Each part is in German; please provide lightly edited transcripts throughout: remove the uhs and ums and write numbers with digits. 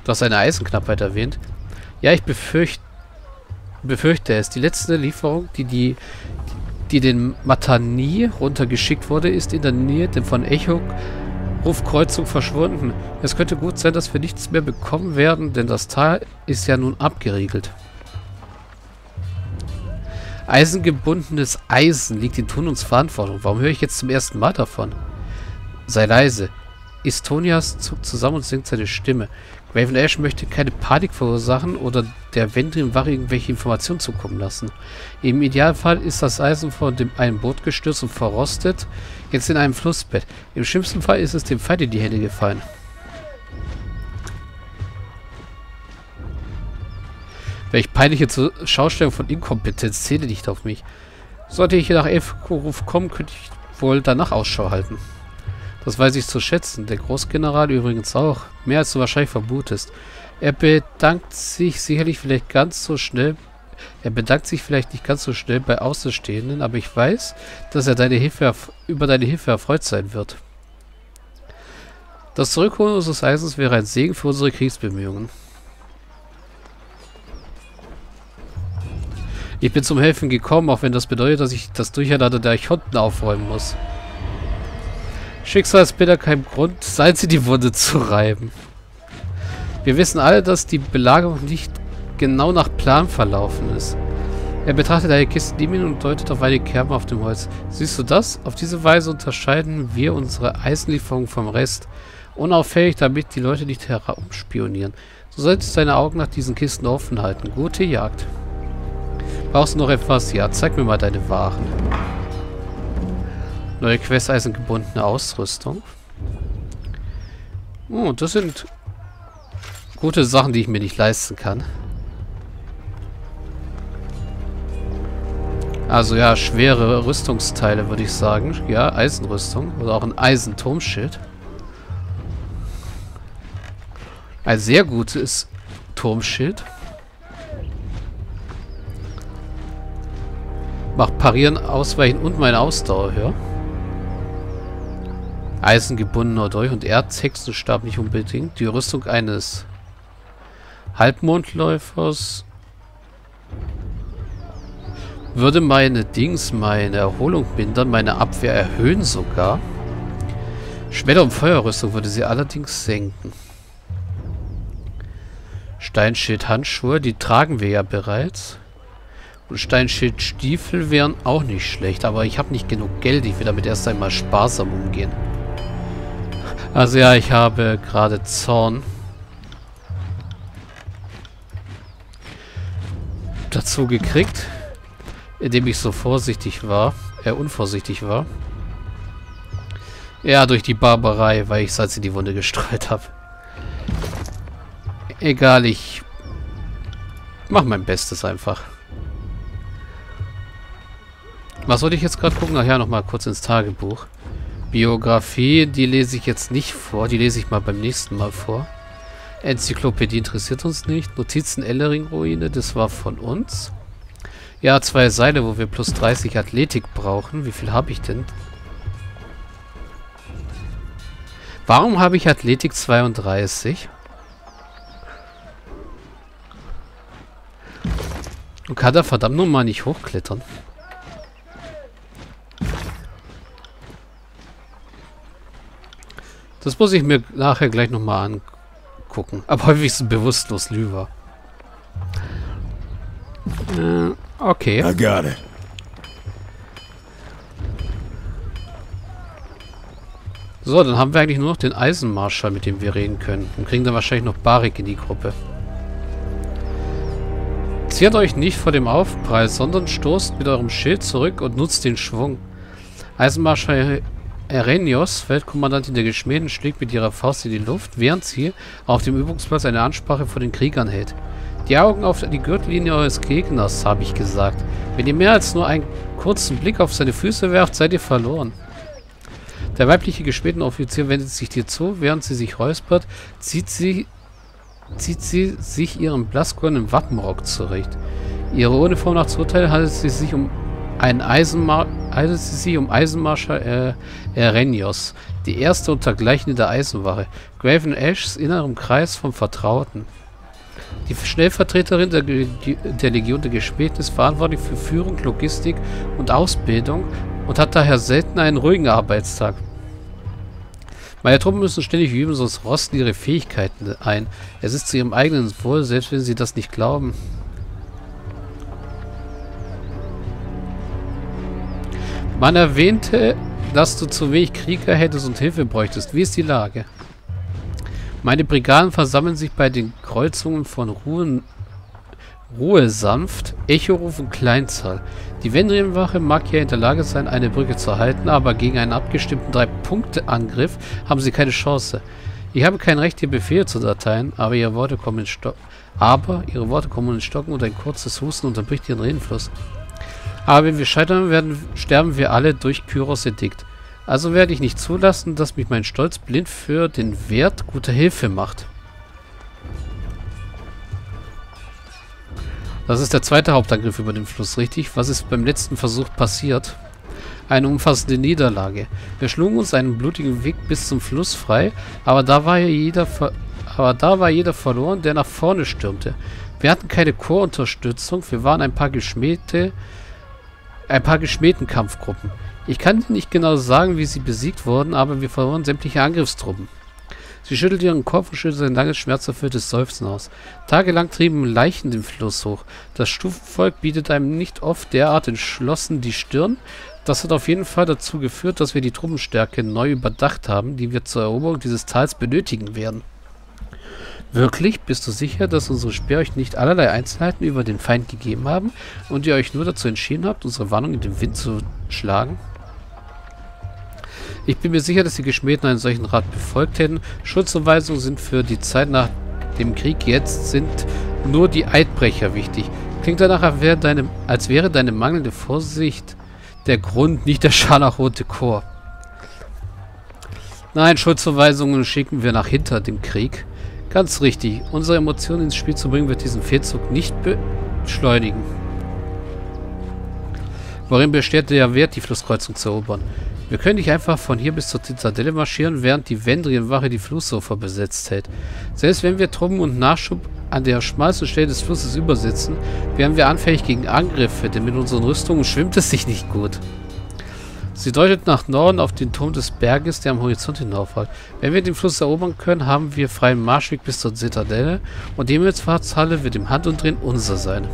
Du hast eine Eisenknappheit erwähnt. Ja, ich befürchte es. Die letzte Lieferung, die den Matani runtergeschickt wurde, ist in der Nähe von Echo-Rufkreuzung verschwunden. Es könnte gut sein, dass wir nichts mehr bekommen werden, denn das Tal ist ja nun abgeriegelt. Eisengebundenes Eisen liegt in Tunums Verantwortung. Warum höre ich jetzt zum ersten Mal davon? Sei leise. Istonias zuckt zusammen und senkt seine Stimme. Graven Ash möchte keine Panik verursachen oder der Wendrin-Wache irgendwelche Informationen zukommen lassen. Im Idealfall ist das Eisen von einem Boot gestürzt und verrostet, jetzt in einem Flussbett. Im schlimmsten Fall ist es dem Feind in die Hände gefallen. Welch peinliche Schaustellung von Inkompetenz zähle nicht auf mich. Sollte ich hier nach Echo-Ruf kommen, könnte ich wohl danach Ausschau halten. Das weiß ich zu schätzen. Der Großgeneral übrigens auch. Mehr als du wahrscheinlich vermutest. Er bedankt sich vielleicht nicht ganz so schnell bei Außenstehenden, aber ich weiß, dass er über deine Hilfe erfreut sein wird. Das Zurückholen unseres Eisens wäre ein Segen für unsere Kriegsbemühungen. Ich bin zum Helfen gekommen, auch wenn das bedeutet, dass ich das Durcheinander der Archonten aufräumen muss. Schicksal ist bitter kein Grund, Salz in die Wunde zu reiben. Wir wissen alle, dass die Belagerung nicht genau nach Plan verlaufen ist. Er betrachtet eine Kiste neben ihn und deutet auf eine Kerbe auf dem Holz. Siehst du das? Auf diese Weise unterscheiden wir unsere Eisenlieferung vom Rest. Unauffällig, damit die Leute nicht herumspionieren. Du solltest deine Augen nach diesen Kisten offen halten. Gute Jagd. Brauchst du noch etwas? Ja, zeig mir mal deine Waren. Neue Quest, eisengebundene Ausrüstung. Oh, das sind gute Sachen, die ich mir nicht leisten kann. Also ja, schwere Rüstungsteile, würde ich sagen. Ja, Eisenrüstung. Oder auch ein Eisenturmschild. Ein sehr gutes Turmschild. Macht Parieren, Ausweichen und meine Ausdauer höher. Eisengebundener Dolch und Erzhexenstab nicht unbedingt. Die Rüstung eines Halbmondläufers würde meine Erholung mindern, meine Abwehr erhöhen sogar. Schmetter- und Feuerrüstung würde sie allerdings senken. Steinschild-Handschuhe, die tragen wir ja bereits. Und Steinschild-Stiefel wären auch nicht schlecht, aber ich habe nicht genug Geld, ich will damit erst einmal sparsam umgehen. Also ja, ich habe gerade Zorn dazu gekriegt, indem ich so unvorsichtig war. Ja, durch die Barbarei, weil ich Salz in die Wunde gestreut habe. Egal, ich mache mein Bestes einfach. Was wollte ich jetzt gerade gucken? Ach ja, nochmal kurz ins Tagebuch. Biografie, die lese ich jetzt nicht vor. Die lese ich mal beim nächsten Mal vor. Enzyklopädie interessiert uns nicht. Notizen Ellering-Ruine, das war von uns. Ja, 2 Seile, wo wir plus 30 Athletik brauchen. Wie viel habe ich denn? Warum habe ich Athletik 32? Und kann da verdammt nochmal nicht hochklettern? Das muss ich mir nachher gleich nochmal angucken. Aber häufig ist es bewusstlos Lüver. Okay. I got it. So, dann haben wir eigentlich nur noch den Eisenmarschall, mit dem wir reden können. Und kriegen dann wahrscheinlich noch Barik in die Gruppe. Ziert euch nicht vor dem Aufpreis, sondern stoßt mit eurem Schild zurück und nutzt den Schwung. Eisenmarschall Erenios, Feldkommandantin der Geschmähten, schlägt mit ihrer Faust in die Luft, während sie auf dem Übungsplatz eine Ansprache vor den Kriegern hält. Die Augen auf die Gürtellinie eures Gegners, habe ich gesagt. Wenn ihr mehr als nur einen kurzen Blick auf seine Füße werft, seid ihr verloren. Der weibliche Geschmähtenoffizier wendet sich dir zu, während sie sich räuspert, zieht sie sich ihren blassgrünen Wappenrock zurecht. Ihre Uniform nach zu urteilen handelt es sich um einen handelt es sich um Eisenmarschall Erenios, die erste untergleichen in der Eisenwache, Graven Ashs innerem Kreis vom Vertrauten. Die Stellvertreterin der Legion der Geschmähten ist verantwortlich für Führung, Logistik und Ausbildung und hat daher selten einen ruhigen Arbeitstag. Meine Truppen müssen ständig üben, sonst rosten ihre Fähigkeiten ein. Es ist zu ihrem eigenen Wohl, selbst wenn sie das nicht glauben. Man erwähnte, dass du zu wenig Krieger hättest und Hilfe bräuchtest. Wie ist die Lage? Meine Brigaden versammeln sich bei den Kreuzungen von Ruhe sanft, Echoruf und Kleinzahl. Die Vendrienwache mag ja in der Lage sein, eine Brücke zu halten, aber gegen einen abgestimmten 3-Punkte-Angriff haben sie keine Chance. Ich habe kein Recht, hier Befehle zu erteilen, aber ihre Worte kommen in Stocken und ein kurzes Husten unterbricht ihren Redenfluss. Aber wenn wir scheitern, sterben wir alle durch Kyros Edikt. Also werde ich nicht zulassen, dass mich mein Stolz blind für den Wert guter Hilfe macht. Das ist der zweite Hauptangriff über den Fluss, richtig? Was ist beim letzten Versuch passiert? Eine umfassende Niederlage. Wir schlugen uns einen blutigen Weg bis zum Fluss frei, aber da war jeder verloren, der nach vorne stürmte. Wir hatten keine Chorunterstützung, wir waren ein paar geschmähten Kampfgruppen. Ich kann dir nicht genau sagen, wie sie besiegt wurden, aber wir verloren sämtliche Angriffstruppen. Sie schüttelte ihren Kopf und schüttelte ein langes, schmerzerfülltes Seufzen aus. Tagelang trieben Leichen den Fluss hoch. Das Stufenvolk bietet einem nicht oft derart entschlossen die Stirn. Das hat auf jeden Fall dazu geführt, dass wir die Truppenstärke neu überdacht haben, die wir zur Eroberung dieses Tals benötigen werden. Wirklich? Bist du sicher, dass unsere Speer euch nicht allerlei Einzelheiten über den Feind gegeben haben und ihr euch nur dazu entschieden habt, unsere Warnung in den Wind zu schlagen? Ich bin mir sicher, dass die Geschmähten einen solchen Rat befolgt hätten. Schuldzuweisungen sind für die Zeit nach dem Krieg jetzt sind nur die Eidbrecher wichtig. Klingt danach, als wäre deine mangelnde Vorsicht der Grund, nicht der scharlachrote Chor. Nein, Schuldzuweisungen schicken wir nach hinter dem Krieg. Ganz richtig. Unsere Emotionen ins Spiel zu bringen, wird diesen Feldzug nicht beschleunigen. Worin besteht der Wert, die Flusskreuzung zu erobern? Wir können nicht einfach von hier bis zur Zitadelle marschieren, während die Vendrienwache die Flussufer besetzt hält. Selbst wenn wir Truppen und Nachschub an der schmalsten Stelle des Flusses übersetzen, wären wir anfällig gegen Angriffe, denn mit unseren Rüstungen schwimmt es sich nicht gut. Sie deutet nach Norden auf den Turm des Berges, der am Horizont hinaufragt. Wenn wir den Fluss erobern können, haben wir freien Marschweg bis zur Zitadelle und die Himmelsfahrtshalle wird im Handumdrehen unser sein.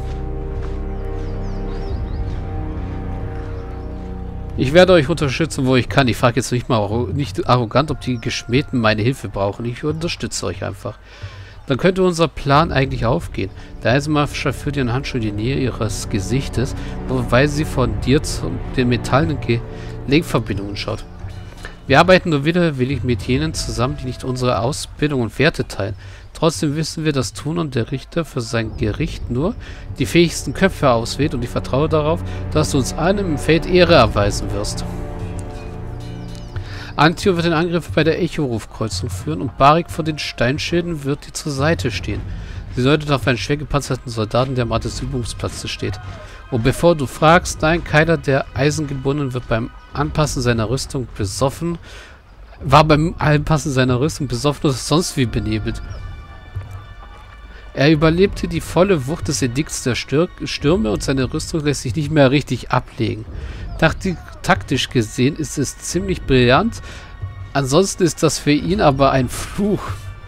Ich werde euch unterstützen, wo ich kann. Ich frage jetzt nicht arrogant, ob die Geschmähten meine Hilfe brauchen. Ich unterstütze euch einfach. Dann könnte unser Plan eigentlich aufgehen. Der Eisenmarschall führt ihren Handschuh in die Nähe ihres Gesichtes, wobei sie von dir zu den metallenen Lenkverbindungen schaut. Wir arbeiten nur widerwillig mit jenen zusammen, die nicht unsere Ausbildung und Werte teilen. Trotzdem wissen wir, dass Thun und der Richter für sein Gericht nur die fähigsten Köpfe auswählt und ich vertraue darauf, dass du uns allen im Feld Ehre erweisen wirst. Antio wird den Angriff bei der Echoruf-Kreuzung führen und Barik von den Steinschilden wird dir zur Seite stehen. Sie deutet auf einen schwer gepanzerten Soldaten, der am Rand des Übungsplatzes steht. Und bevor du fragst, nein, keiner der Eisengebundenen wird beim Anpassen seiner Rüstung besoffen, oder sonst wie benebelt. Er überlebte die volle Wucht des Edikts der Stürme und seine Rüstung lässt sich nicht mehr richtig ablegen. Taktisch gesehen ist es ziemlich brillant, ansonsten ist das für ihn aber ein Fluch.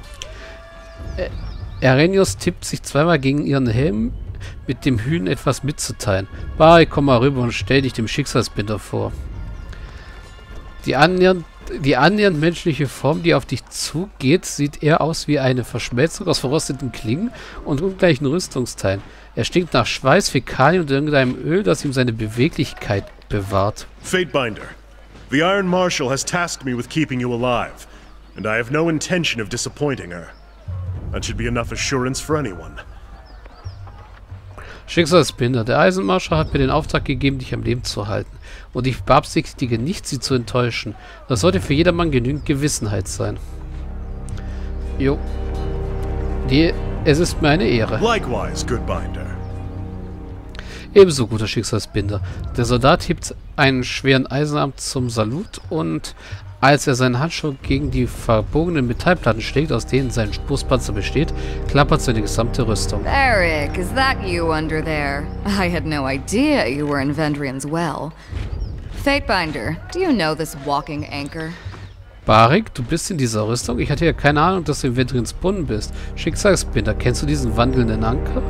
Erenios tippt sich zweimal gegen ihren Helm, mit dem Hühn etwas mitzuteilen. Bari, komm mal rüber und stell dich dem Schicksalsbinder vor. Die annähernd menschliche Form, die auf dich zugeht, sieht eher aus wie eine Verschmelzung aus verrosteten Klingen und ungleichen Rüstungsteilen. Er stinkt nach Schweiß, Fäkalien und irgendeinem Öl, das ihm seine Beweglichkeit bewahrt. Fatebinder, the Iron Marshal has tasked me with keeping you alive, and I have no intention of disappointing her. That should be enough assurance for anyone. Schicksalsbinder, der Eisenmarschall hat mir den Auftrag gegeben, dich am Leben zu halten. Und ich beabsichtige nicht, sie zu enttäuschen. Das sollte für jedermann genügend Gewissenheit sein. Jo. Es ist mir eine Ehre. Likewise, good Binder. Ebenso guter Schicksalsbinder. Der Soldat hebt einen schweren Eisenarm zum Salut und als er seinen Handschuh gegen die verbogenen Metallplatten schlägt, aus denen sein Brustpanzer besteht, klappert seine gesamte Rüstung. Eric, is that you under there? I had no idea you were in Vendrian's well. Fatebinder, do you know this walking anchor? Barik, du bist in dieser Rüstung? Ich hatte ja keine Ahnung, dass du in Vendrians Brunnen bist. Schicksalsbinder, kennst du diesen wandelnden Anker?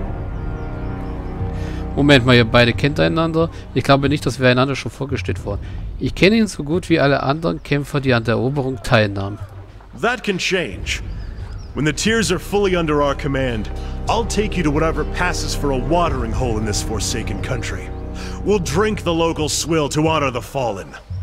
Moment mal, ihr beide kennt einander? Ich glaube nicht, dass wir einander schon vorgestellt wurden. Ich kenne ihn so gut wie alle anderen Kämpfer, die an der Eroberung teilnahmen. That can change. When the tiers are fully under our command, I'll take you to whatever passes for a watering hole in this forsaken country. We'll drink the local swill to honor the fallen.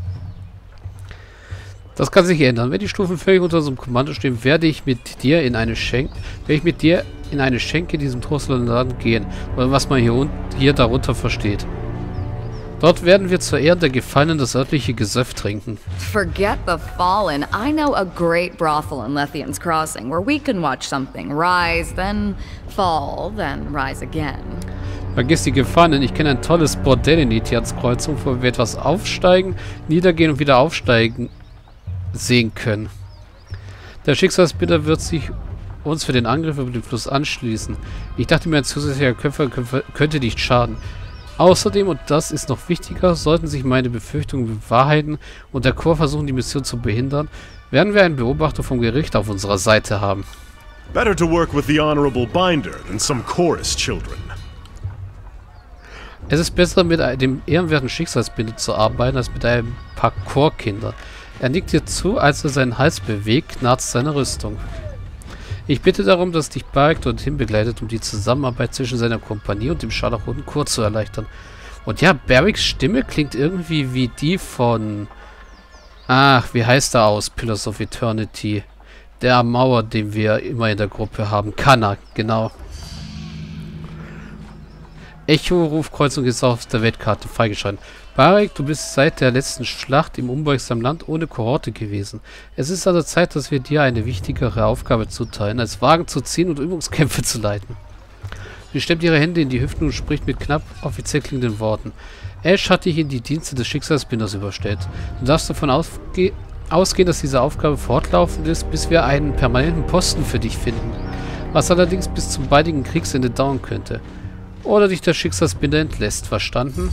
Das kann sich ändern. Wenn die Stufen völlig unter unserem Kommando stehen, werde ich mit dir in eine Schenke diesem trostlosen Land gehen. Oder was man hier darunter versteht. Dort werden wir zur Ehre der Gefallenen das örtliche Gesöff trinken. Forget the fallen. I know a great brothel in Lethian's Crossing where we can watch something rise, then fall, then rise again. Vergiss die Gefallenen. Ich kenne ein tolles Bordell in Itians Kreuzung, wo wir etwas aufsteigen, niedergehen und wieder aufsteigen sehen können. Der Schicksalsbinder wird sich uns für den Angriff über den Fluss anschließen. Ich dachte mir, ein zusätzlicher Kämpfer könnte nicht schaden. Außerdem, und das ist noch wichtiger, sollten sich meine Befürchtungen bewahrheiten und der Chor versuchen, die Mission zu behindern, werden wir einen Beobachter vom Gericht auf unserer Seite haben. Better to work with the Honorable Binder than some chorus children. Es ist besser, mit dem ehrenwerten Schicksalsbinder zu arbeiten, als mit einem paar Chorkinder. Er nickt dir zu, als er seinen Hals bewegt, knarzt seine Rüstung. Ich bitte darum, dass dich Barik dorthin begleitet, um die Zusammenarbeit zwischen seiner Kompanie und dem Scharlachroten Chor zu erleichtern. Und ja, Bariks Stimme klingt irgendwie wie die von... Ach, wie heißt er aus Pillars of Eternity? Der Mauer, den wir immer in der Gruppe haben. Kanna, genau. Echo-Rufkreuzung ist auf der Weltkarte freigeschaltet. Barik, du bist seit der letzten Schlacht im unbeugsamen Land ohne Kohorte gewesen. Es ist an der Zeit, dass wir dir eine wichtigere Aufgabe zuteilen, als Wagen zu ziehen und Übungskämpfe zu leiten. Sie stemmt ihre Hände in die Hüften und spricht mit knapp offiziell klingenden Worten. Ash hat dich in die Dienste des Schicksalsbinders überstellt. Du darfst davon ausgehen, dass diese Aufgabe fortlaufend ist, bis wir einen permanenten Posten für dich finden. Was allerdings bis zum baldigen Kriegsende dauern könnte. Oder dich der Schicksalsbinder entlässt, verstanden?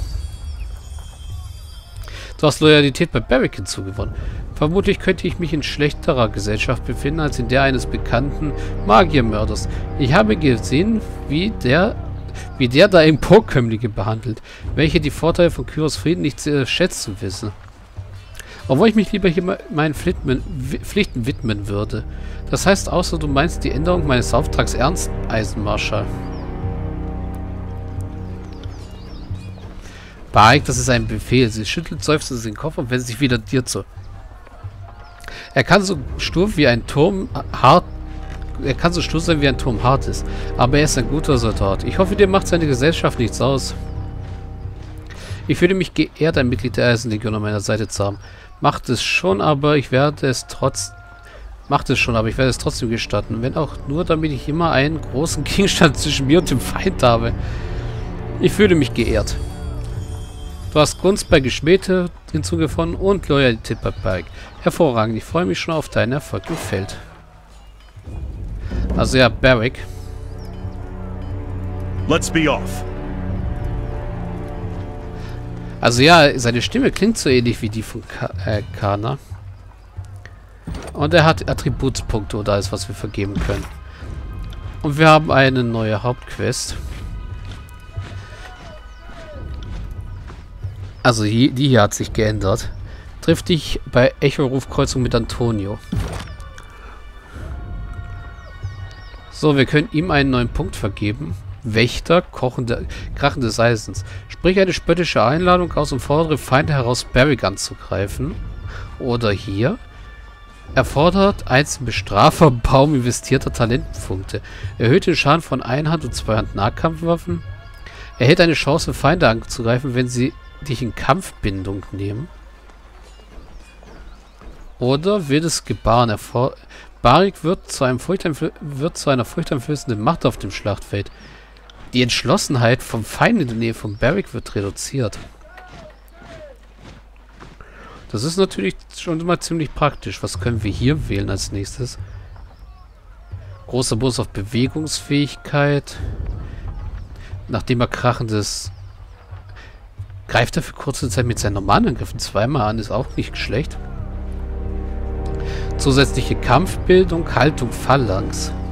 Du hast Loyalität bei Barik hinzugewonnen. Vermutlich könnte ich mich in schlechterer Gesellschaft befinden, als in der eines bekannten Magiermörders. Ich habe gesehen, wie der da Emporkömmlinge behandelt, welche die Vorteile von Kyros Frieden nicht zu schätzen wissen. Obwohl ich mich lieber hier meinen Pflichten widmen würde. Das heißt, außer du meinst die Änderung meines Auftrags ernst, Eisenmarschall. Barik, das ist ein Befehl. Sie schüttelt seufzend den Kopf und wendet sich wieder dir zu. Er kann so stur wie ein Turm hart. Er kann so stur sein, wie ein Turm hart ist. Aber er ist ein guter Soldat. Ich hoffe, dir macht seine Gesellschaft nichts aus. Ich fühle mich geehrt, ein Mitglied der Eisenlegion an meiner Seite zu haben. Macht es schon, aber ich werde es trotzdem gestatten. Wenn auch nur, damit ich immer einen großen Gegenstand zwischen mir und dem Feind habe. Ich fühle mich geehrt. Du hast Gunst bei Geschmähte hinzugewonnen und Loyalität bei Barik. Hervorragend, ich freue mich schon auf deinen Erfolg im Feld. Also ja, Barik. Let's be off. Also ja, seine Stimme klingt so ähnlich wie die von Kana. Und er hat Attributspunkte oder alles, was wir vergeben können. Und wir haben eine neue Hauptquest. Also die hier hat sich geändert. Triff dich bei Echo-Rufkreuzung mit Antonio. So, wir können ihm einen neuen Punkt vergeben. Wächter, Krachen des Eisens. Sprich eine spöttische Einladung aus und fordere Feinde heraus, Barik anzugreifen. Oder hier. Erfordert einzelnen Bestrafer Baum investierter Talentpunkte. Erhöht den Schaden von Einhand- und Zweihand-Nahkampfwaffen. Erhält eine Chance, Feinde anzugreifen, wenn sie dich in Kampfbindung nehmen. Oder wildes Gebaren. Barik wird zu einer furchteinflößenden Macht auf dem Schlachtfeld. Die Entschlossenheit vom Feind in der Nähe von Barrick wird reduziert. Das ist natürlich schon immer ziemlich praktisch. Was können wir hier wählen als nächstes? Großer Bonus auf Bewegungsfähigkeit. Nachdem er krachendes... Greift er für kurze Zeit mit seinen normalen Angriffen zweimal an, ist auch nicht schlecht. Zusätzliche Kampfbildung, Haltung, Phalanx.